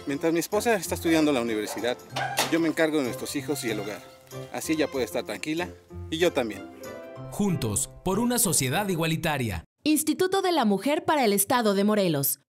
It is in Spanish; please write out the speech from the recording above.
Mientras mi esposa está estudiando en la universidad, yo me encargo de nuestros hijos y el hogar. Así ella puede estar tranquila y yo también. Juntos, por una sociedad igualitaria. Instituto de la Mujer para el Estado de Morelos.